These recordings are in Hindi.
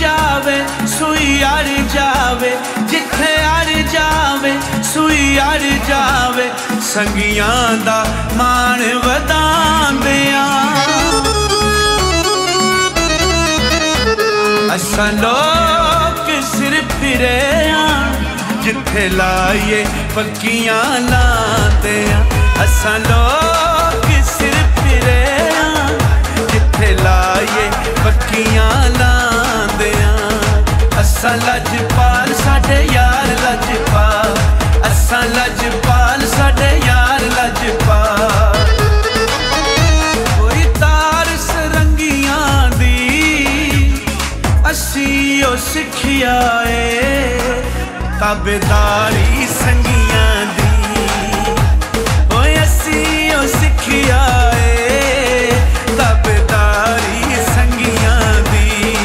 जावे सुई अड़ जावे, जिथे अड़ जावे सुई अड़ जावे, संगियां दा मान वधांदे असां लोग सिर फिरे जिथे लाइए पक्कियां लांदे असां लोग सिर फिरे जिथे लाइए पक्कियां लांदे असां लजपाल साडे यार लजपाल, असां लजपाल साडे यार लजपाल। कोई तार सरंगियां दी असी ओ सिखिया ए, ताबेदारी संगियां दी ओ असी ओ सिखिया ए, ताबेदारी संगियां दी।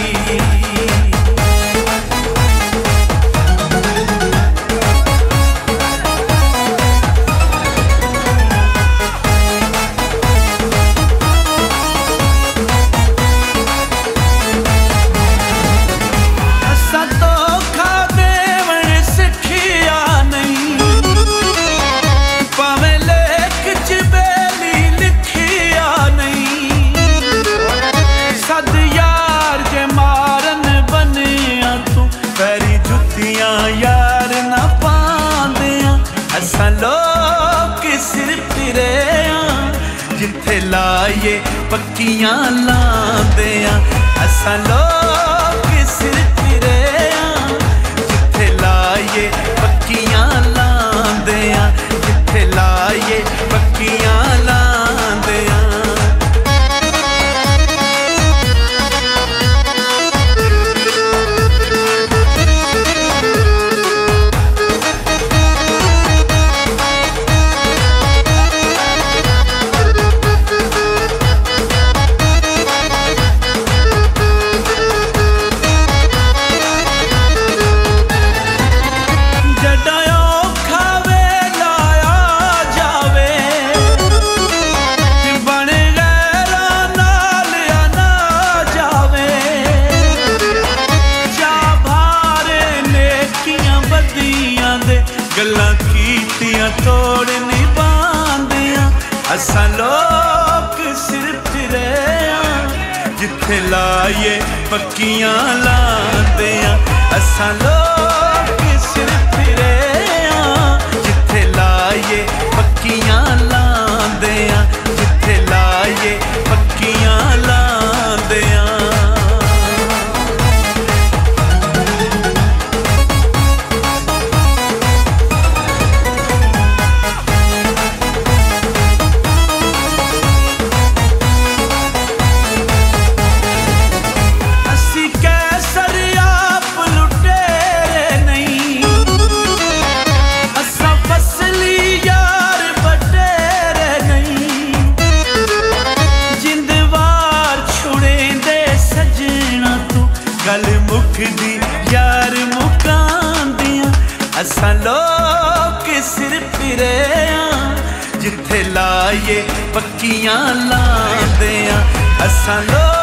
यार ना पांदे असां लोग सिर फिरे जिथे लाइए पक्कियां लांदे असां लोग सिर फिरे जिथे लाइए पक्कियां लांदे, जिथे लाइए पक्कियां लांदे। गल्लां कीतियां तोड़ नहीं पांदियां असां लोग सिर फिरे जिथे लाइए पक्कियां लांदे असां लोग सिर फिरे जिथे लाइए पक्कियां लांदे, जिथे लाइए पक्कियां लांदे। गल मुकदी यार मुकांदियां असां लोग सिर फिरे जिथे लाइए पक्कियां लांदे असां लोग